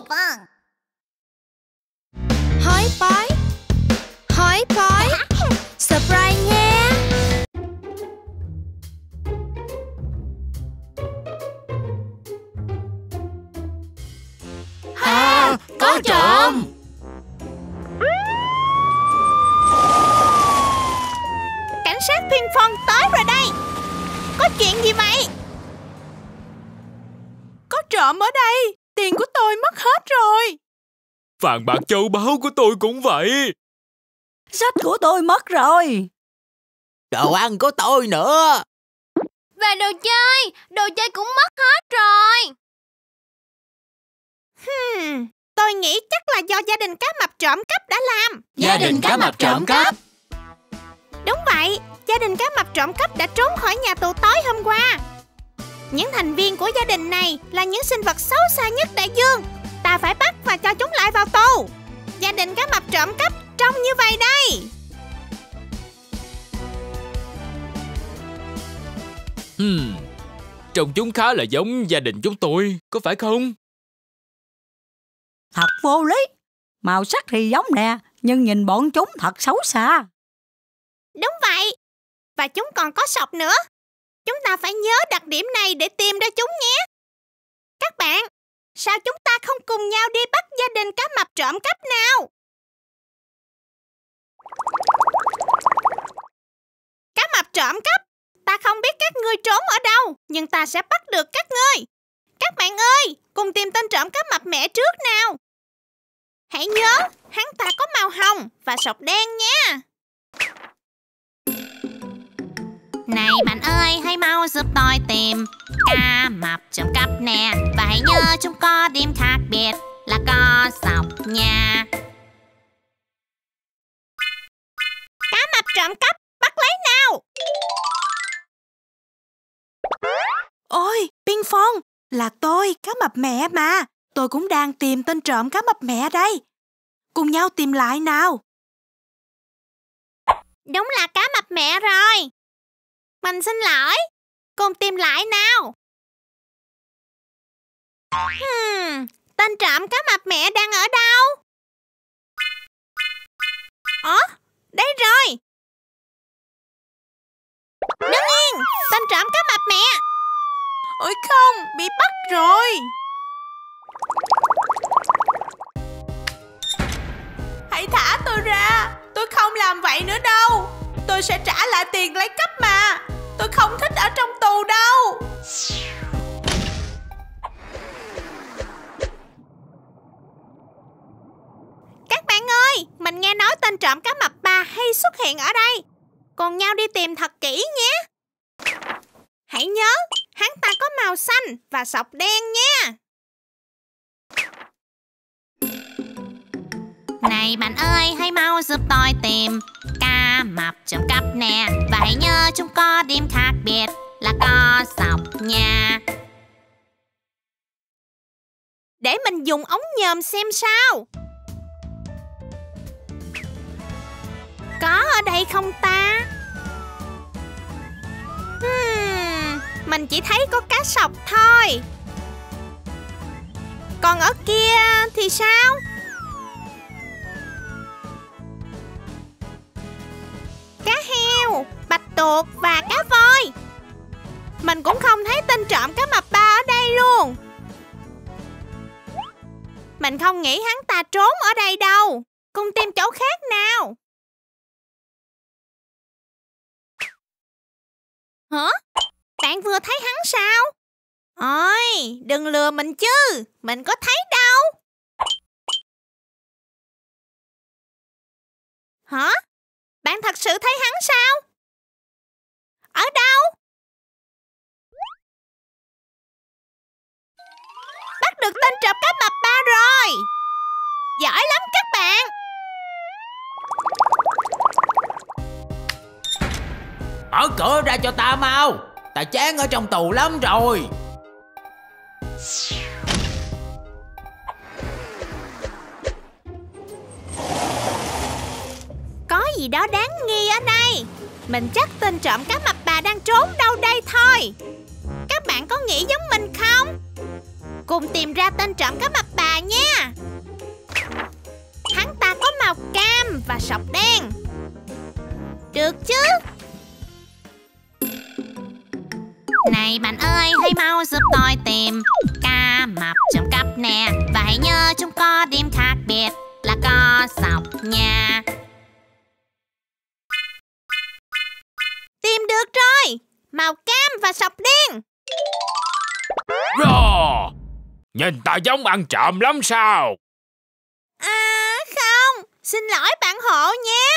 棒！ Hỏi bói surprise nha. Có trộm! Cảnh sát Ping Pong tới rồi đây. Có chuyện gì vậy? Có trộm ở đây. Tiền của tôi mất hết rồi. Vàng bạc châu báu của tôi cũng vậy. Sách của tôi mất rồi. Đồ ăn của tôi nữa. Và đồ chơi cũng mất hết rồi. Tôi nghĩ chắc là do gia đình cá mập trộm cắp đã làm. Gia đình cá mập trộm cắp. Đúng vậy, gia đình cá mập trộm cắp đã trốn khỏi nhà tù tối hôm qua. Những thành viên của gia đình này là những sinh vật xấu xa nhất đại dương. Ta phải bắt và cho chúng lại vào tù. Gia đình cá mập trộm cắp trông như vậy đây. Trông chúng khá là giống gia đình chúng tôi, có phải không? Thật vô lý. Màu sắc thì giống nè, nhưng nhìn bọn chúng thật xấu xa. Đúng vậy. Và chúng còn có sọc nữa. Chúng ta phải nhớ đặc điểm này để tìm ra chúng nhé. Các bạn, sao chúng ta không cùng nhau đi bắt gia đình cá mập trộm cắp nào? Cá mập trộm cắp, ta không biết các ngươi trốn ở đâu, nhưng ta sẽ bắt được các ngươi. Các bạn ơi, cùng tìm tên trộm cá mập mẹ trước nào. Hãy nhớ, hắn ta có màu hồng và sọc đen nha. Này bạn ơi, hãy mau giúp tôi tìm cá mập trộm cắp nè. Và hãy nhớ chúng có điểm khác biệt là có sọc nha. Cá mập trộm cắp, bắt lấy nào. Ôi, Ping Pong, là tôi, cá mập mẹ mà. Tôi cũng đang tìm tên trộm cá mập mẹ đây. Cùng nhau tìm lại nào. Đúng là cá mập mẹ rồi. Mình xin lỗi. Cùng tìm lại nào. Tên trộm cá mập mẹ đang ở đâu? Đây rồi. Đứng yên, tên trộm cá mập mẹ. Ôi không, bị bắt rồi. Hãy thả tôi ra. Tôi không làm vậy nữa đâu. Tôi sẽ trả lại tiền lấy cắp mà. Tôi không thích ở trong tù đâu. Các bạn ơi, mình nghe nói tên trộm cá mập bà hay xuất hiện ở đây. Cùng nhau đi tìm thật kỹ nhé. Hãy nhớ, hắn ta có màu xanh và sọc đen nha. Này bạn ơi, hãy mau giúp tôi tìm cá mập trộm cắp nè. Và hãy nhớ chúng có điểm khác biệt là có sọc nha. Để mình dùng ống nhòm xem sao. Có ở đây không ta? Mình chỉ thấy có cá sọc thôi. Còn ở kia thì sao? Cá heo, bạch tuộc và cá voi. Mình cũng không thấy tên trộm cá mập ba ở đây luôn. Mình không nghĩ hắn ta trốn ở đây đâu. Cùng tìm chỗ khác nào. Hả? Bạn vừa thấy hắn sao? Ôi, đừng lừa mình chứ. Mình có thấy đâu. Hả? Bạn thật sự thấy hắn sao? Ở đâu? Bắt được tên trộm cá mập ba rồi. Giỏi lắm các bạn. Mở cửa ra cho ta mau. Ta chán ở trong tù lắm rồi. Có gì đó đáng nghi ở đây. Mình chắc tên trộm cá mập bà đang trốn đâu đây thôi. Các bạn có nghĩ giống mình không? Cùng tìm ra tên trộm cá mập bà nha. sọc đen. Được chứ? Này bạn ơi, hãy mau giúp tôi tìm cá mập trong cặp nè. Và hãy nhớ chúng có điểm khác biệt là có sọc nha. Tìm được rồi. Màu cam và sọc đen. Rò! Nhìn ta giống ăn trộm lắm sao? À không, xin lỗi bạn hộ nhé.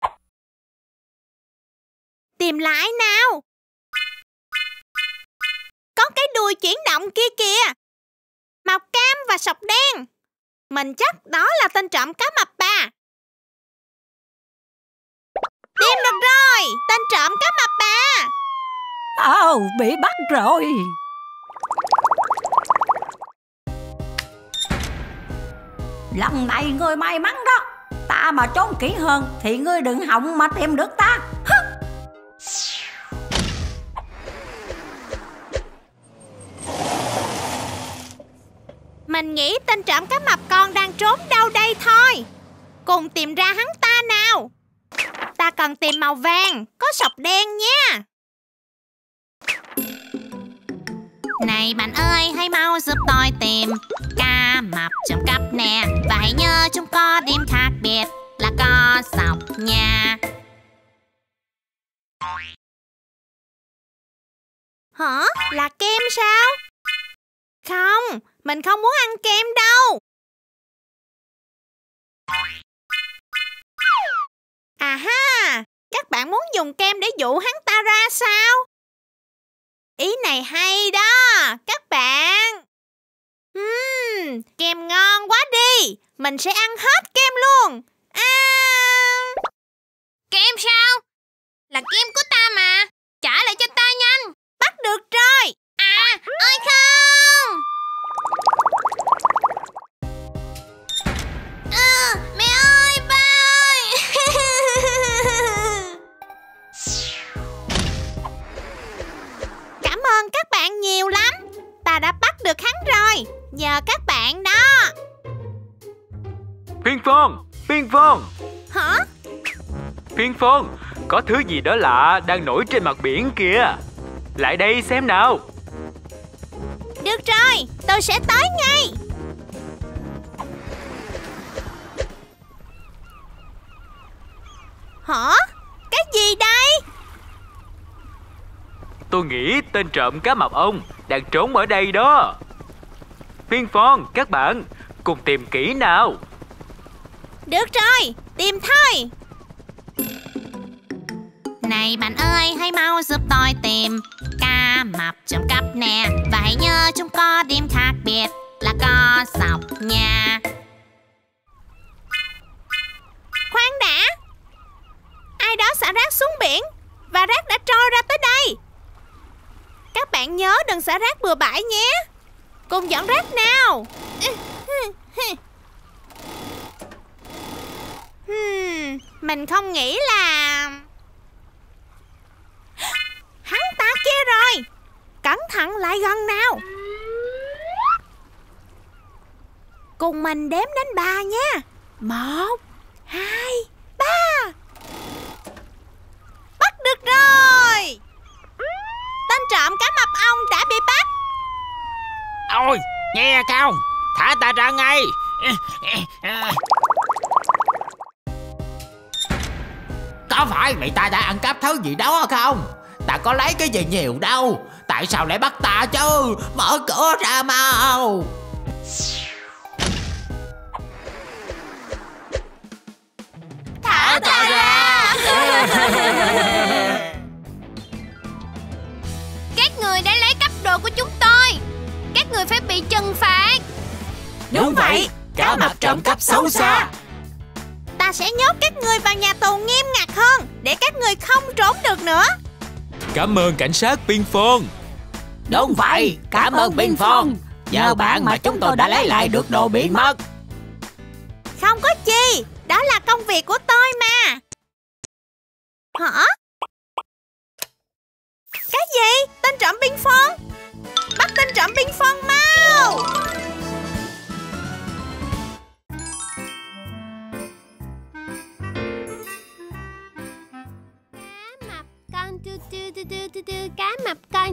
Tìm lại nào. Có cái đuôi chuyển động kia kìa. Màu cam và sọc đen. Mình chắc đó là tên trộm cá mập bà. Tìm được rồi, tên trộm cá mập bà. Bị bắt rồi. Lần này ngươi may mắn đó. Ta mà trốn kỹ hơn thì ngươi đừng hòng mà tìm được ta. Mình nghĩ tên trộm cá mập con đang trốn đâu đây thôi. Cùng tìm ra hắn ta nào. Ta cần tìm màu vàng, có sọc đen nha. Này bạn ơi, hãy mau giúp tôi tìm cá mập trong cặp nè. Và hãy nhớ chúng có điểm khác biệt là có sọc nha. Hả? Là kem sao? Không, mình không muốn ăn kem đâu. À ha, các bạn muốn dùng kem để dụ hắn ta ra sao? Ý này hay đó, các bạn. Kem ngon quá đi, mình sẽ ăn hết kem luôn. Kem sao? Là kem của ta mà. Trả lại cho ta nhanh. Bắt được rồi. Ôi không. Mẹ ơi, ba ơi. Cảm ơn các bạn nhiều lắm. Ta đã bắt được hắn rồi. Nhờ các bạn đó. Phiên Phong! Phiên Phong! Hả? Phiên Phong! Có thứ gì đó lạ đang nổi trên mặt biển kìa. Lại đây xem nào. Được rồi, tôi sẽ tới ngay. Hả? Cái gì đây? Tôi nghĩ tên trộm cá mập ông đang trốn ở đây đó. Phiên Phong, các bạn cùng tìm kỹ nào. Được rồi, tìm thôi. Này bạn ơi, hãy mau giúp tôi tìm cá mập trong cặp nè. Và hãy nhớ chúng có điểm khác biệt là có sọc nha. Khoan đã. Ai đó xả rác xuống biển và rác đã trôi ra tới đây. Các bạn nhớ đừng xả rác bừa bãi nhé. Cùng dọn rác nào. Mình không nghĩ là... Hắn ta kia rồi. Cẩn thận lại gần nào. Cùng mình đếm đến 3 nha. 1, 2, 3. Bắt được rồi. Tên trộm cá mập ông đã bị bắt. Ôi, nghe không? Thả ta ra ngay. Có phải mày ta đã ăn cắp thứ gì đó không? Ta có lấy cái gì nhiều đâu. Tại sao lại bắt ta chứ? Mở cửa ra mau. Thả ta ra. Các người đã lấy cắp đồ của chúng tôi. Các người phải bị trừng phạt. Đúng vậy, cá mập trộm cắp xấu xa. Ta sẽ nhốt các ngươi vào nhà tù nghiêm ngặt hơn, để các ngươi không trốn được nữa. Cảm ơn cảnh sát Phiên Phong. Đúng vậy, cảm ơn Biên Phong. Nhờ bạn mà chúng tôi đã lấy lại được đồ bị mất. Không có chi, đó là công việc của tôi mà. Hả? Cái gì? Tên trộm Biên Phong? Bắt tên trộm Biên Phong mau. Cá mập con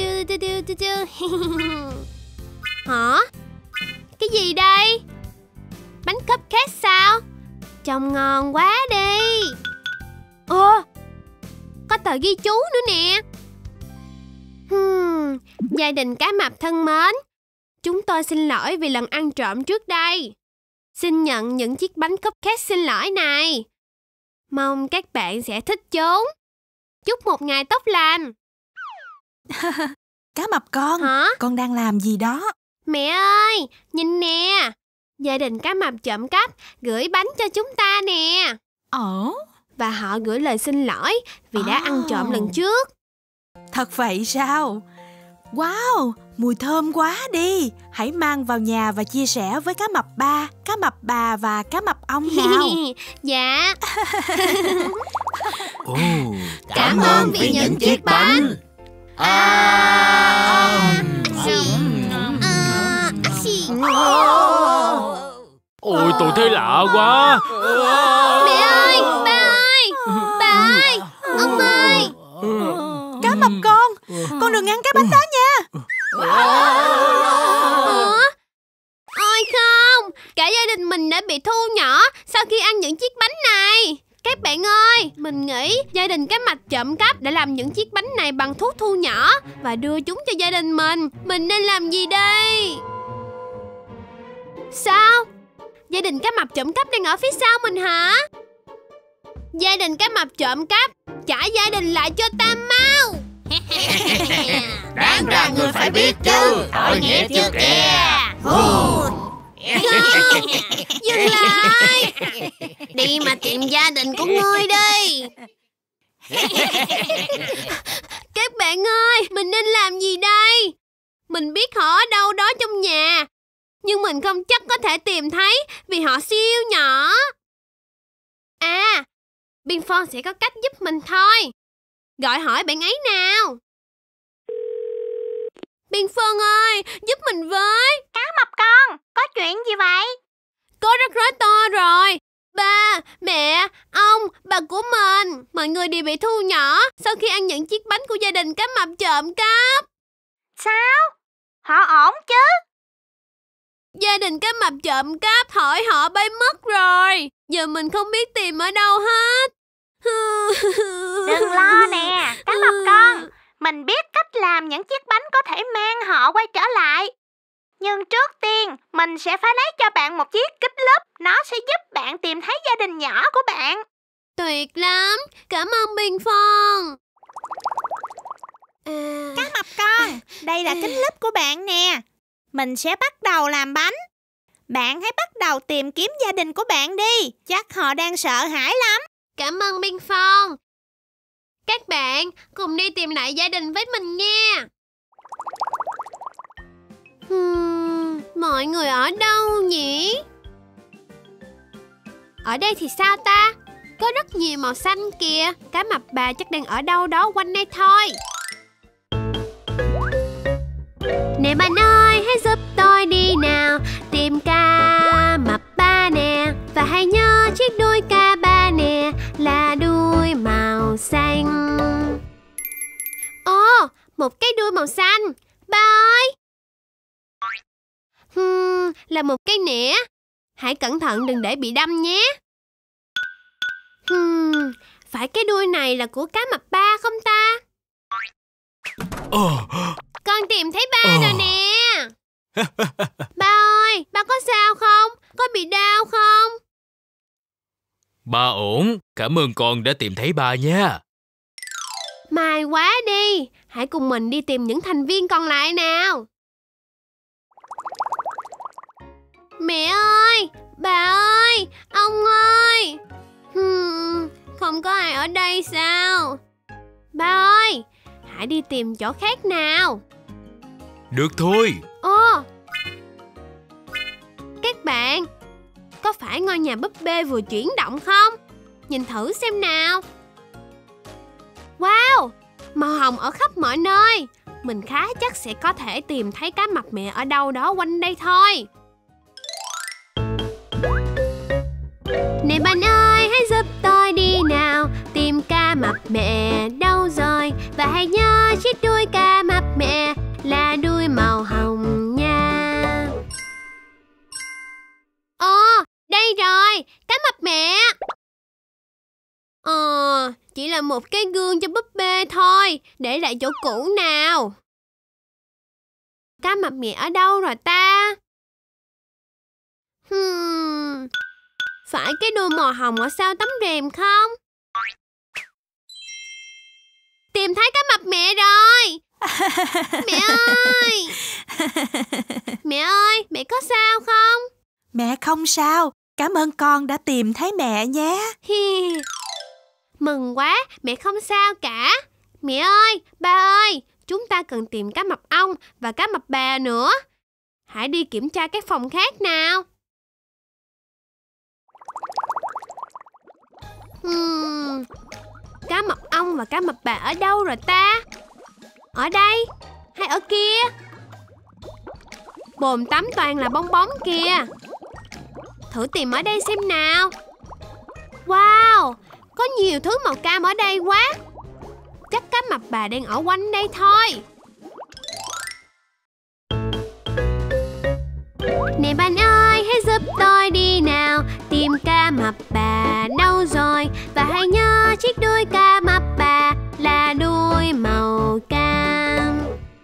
Hả? Cái gì đây? Bánh cupcake sao? Trông ngon quá đi. Ồ, có tờ ghi chú nữa nè. Gia đình cá mập thân mến, chúng tôi xin lỗi vì lần ăn trộm trước đây. Xin nhận những chiếc bánh cupcake xin lỗi này. Mong các bạn sẽ thích chúng. Chúc một ngày tốt lành. Cá mập con, Hả? con đang làm gì đó? Mẹ ơi, nhìn nè. Gia đình cá mập trộm cắp gửi bánh cho chúng ta nè. Và họ gửi lời xin lỗi vì đã ăn trộm lần trước. Thật vậy sao? Wow, mùi thơm quá đi. Hãy mang vào nhà và chia sẻ với cá mập ba, cá mập bà và cá mập ong nào. Dạ. Cảm ơn vì những chiếc bánh. Ôi, tôi thấy lạ quá. Mẹ ơi, ba ơi, bà ơi, ông ơi. Cá mập con đừng ăn cái bánh đó nha. Ủa? Ôi không, cả gia đình mình đã bị thu nhỏ sau khi ăn những chiếc bánh này. Các bạn ơi, mình nghĩ gia đình cá mập trộm cắp đã làm những chiếc bánh này bằng thuốc thu nhỏ và đưa chúng cho gia đình mình. Mình nên làm gì đây? Sao? Gia đình cá mập trộm cắp đang ở phía sau mình hả? Gia đình cá mập trộm cắp, trả gia đình lại cho ta mau. Đáng ra người phải biết chứ. Tội nghiệp chứ kìa. Dừng lại. Đi mà tìm gia đình của ngươi đi. Các bạn ơi, mình nên làm gì đây? Mình biết họ ở đâu đó trong nhà, nhưng mình không chắc có thể tìm thấy vì họ siêu nhỏ. À, Biên Phong sẽ có cách giúp mình thôi. Gọi hỏi bạn ấy nào. Biên Phong ơi, giúp mình với. Cá mập con, có chuyện gì vậy? Có rắc rối to rồi. Ba, mẹ, ông, bà của mình, mọi người đều bị thu nhỏ sau khi ăn những chiếc bánh của gia đình cá mập trộm cắp. Sao? Họ ổn chứ? Gia đình cá mập trộm cắp hỏi họ bay mất rồi. Giờ mình không biết tìm ở đâu hết. Đừng lo nè, cá mập con. Mình biết cách làm những chiếc bánh có thể mang họ quay trở lại. Nhưng trước tiên, mình sẽ phải lấy cho bạn một chiếc kính lúp. Nó sẽ giúp bạn tìm thấy gia đình nhỏ của bạn. Tuyệt lắm, cảm ơn Biên Phong. Cá mập con, đây là kính lúp của bạn nè. Mình sẽ bắt đầu làm bánh. Bạn hãy bắt đầu tìm kiếm gia đình của bạn đi. Chắc họ đang sợ hãi lắm. Cảm ơn Biên Phong. Các bạn cùng đi tìm lại gia đình với mình nha. Mọi người ở đâu nhỉ? Ở đây thì sao ta? Có rất nhiều màu xanh kìa. Cá mập bà chắc đang ở đâu đó quanh đây thôi. Nè bạn ơi, hãy giúp tôi đi nào, tìm cá mập ba nè. Và hãy nhớ chiếc đuôi cá ba nè là đuôi màu xanh. Ồ, một cái đuôi màu xanh. Ba ơi, là một cây nĩa. Hãy cẩn thận đừng để bị đâm nhé. Phải cái đuôi này là của cá mập ba không ta? Con tìm thấy ba rồi nè. Ba ơi, ba có sao không? Có bị đau không? Ba ổn, cảm ơn con đã tìm thấy ba nha. May quá đi. Hãy cùng mình đi tìm những thành viên còn lại nào. Mẹ ơi, bà ơi, ông ơi. Không có ai ở đây sao? Ba ơi, hãy đi tìm chỗ khác nào. Được thôi. Ồ, các bạn, có phải ngôi nhà búp bê vừa chuyển động không? Nhìn thử xem nào. Wow, màu hồng ở khắp mọi nơi. Mình khá chắc sẽ có thể tìm thấy cá mập mẹ ở đâu đó quanh đây thôi. Nè bạn ơi, hãy giúp tôi đi nào, tìm cá mập mẹ đâu rồi. Và hãy hãy nhớ chiếc đuôi cá mập mẹ là đuôi màu hồng nha. Đây rồi, cá mập mẹ. Chỉ là một cái gương cho búp bê thôi, để lại chỗ cũ nào. Cá mập mẹ ở đâu rồi ta? Phải cái đuôi màu hồng ở sau tấm rèm không? Tìm thấy cá mập mẹ rồi. Mẹ ơi! Mẹ ơi, mẹ có sao không? Mẹ không sao, cảm ơn con đã tìm thấy mẹ nhé. Mừng quá, mẹ không sao cả. Mẹ ơi, ba ơi, chúng ta cần tìm cá mập ong và cá mập bà nữa. Hãy đi kiểm tra các phòng khác nào. Cá mập ong và cá mập bà ở đâu rồi ta? Ở đây hay ở kia? Bồn tắm toàn là bong bóng kìa. Thử tìm ở đây xem nào. Wow, có nhiều thứ màu cam ở đây quá. Chắc cá mập bà đang ở quanh đây thôi. Nè bạn ơi, hãy giúp tôi đi nào. Tìm cá mập bà đâu rồi? Và hãy nhớ chiếc đuôi cá mập bà là đuôi màu cam.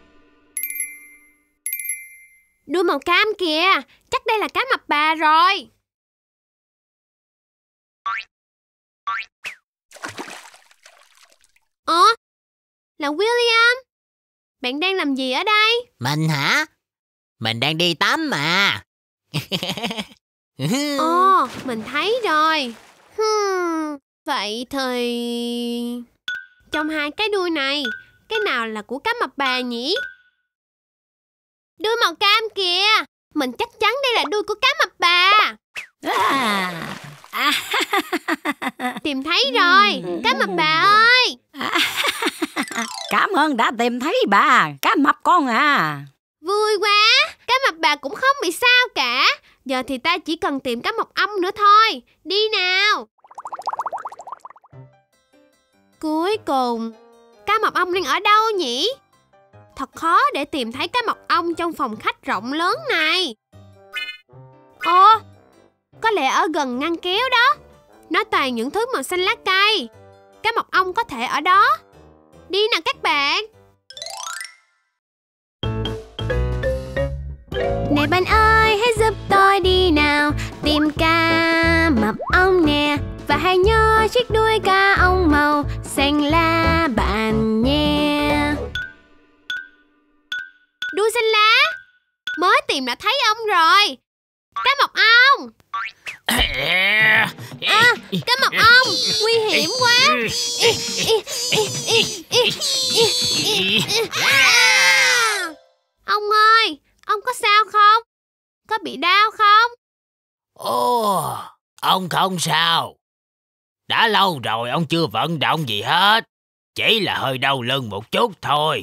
Đuôi màu cam kìa, chắc đây là cá mập bà rồi. Là William. Bạn đang làm gì ở đây? Mình hả? Mình đang đi tắm mà. Mình thấy rồi. Vậy thì... trong hai cái đuôi này, cái nào là của cá mập bà nhỉ? Đuôi màu cam kìa. Mình chắc chắn đây là đuôi của cá mập bà. Tìm thấy rồi, cá mập bà ơi. Cảm ơn đã tìm thấy bà, cá mập con à. Vui quá, cá mập bà cũng không bị sao cả. Giờ thì ta chỉ cần tìm cá mập ong nữa thôi. Đi nào. Cuối cùng, cá mập ong đang ở đâu nhỉ? Thật khó để tìm thấy cá mập ong trong phòng khách rộng lớn này. Có lẽ ở gần ngăn kéo đó. Nó toàn những thứ màu xanh lá cây. Cá mập ong có thể ở đó. Đi nào các bạn. Nè bạn ơi, hãy giúp tôi đi nào. Tìm cá mập ong nè. Và hãy nhớ chiếc đuôi cá ong màu xanh lá bạn nha. Đuôi xanh lá. Mới tìm đã thấy ong rồi. Cá mập ong. Cá mập ong, nguy hiểm quá. Ông ơi, ông có sao không? Có bị đau không? Ông không sao. Đã lâu rồi ông chưa vận động gì hết. Chỉ là hơi đau lưng một chút thôi.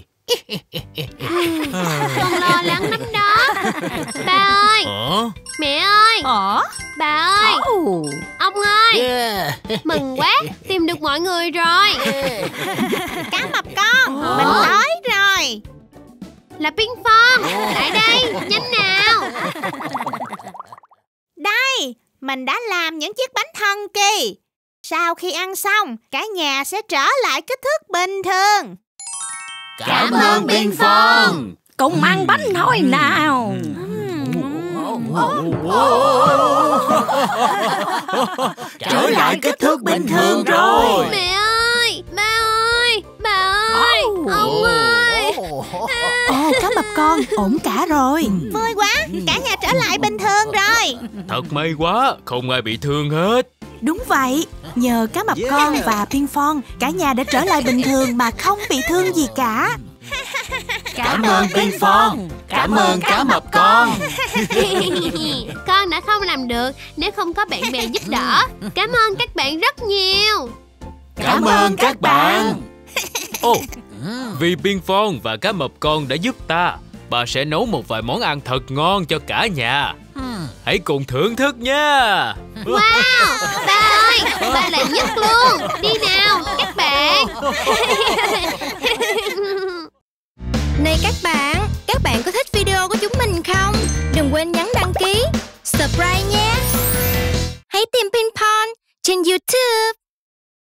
Con lo lắng lắm đó. Ba ơi, mẹ ơi, bà ơi, ông ơi. Mừng quá, tìm được mọi người rồi. Cá mập con, mình tới rồi. Là Ping Phong, lại đây, nhanh nào. Đây, mình đã làm những chiếc bánh thần kỳ. Sau khi ăn xong, cả nhà sẽ trở lại kích thước bình thường. Cảm ơn Ping Phong. Cùng ăn bánh thôi nào. Trở lại kích thước bình thường rồi. Mẹ ơi, ba ơi, bà ơi, ông ơi. Cá mập con, ổn cả rồi. Vui quá, cả nhà trở lại bình thường rồi. Thật may quá, không ai bị thương hết. Đúng vậy, nhờ cá mập con và Ping Phong, cả nhà đã trở lại bình thường mà không bị thương gì cả. Cảm ơn Ping Phong. Cảm ơn cá mập con. Con đã không làm được nếu không có bạn bè giúp đỡ. Cảm ơn các bạn rất nhiều. Cảm ơn các bạn. Vì Ping Phong và cá mập con đã giúp ta, bà sẽ nấu một vài món ăn thật ngon cho cả nhà. Hãy cùng thưởng thức nha. Wow, ba ơi, ba là nhất luôn. Đi nào các bạn. Này các bạn có thích video của chúng mình không? Đừng quên nhấn đăng ký, subscribe nhé. Hãy tìm Ping Pong trên YouTube.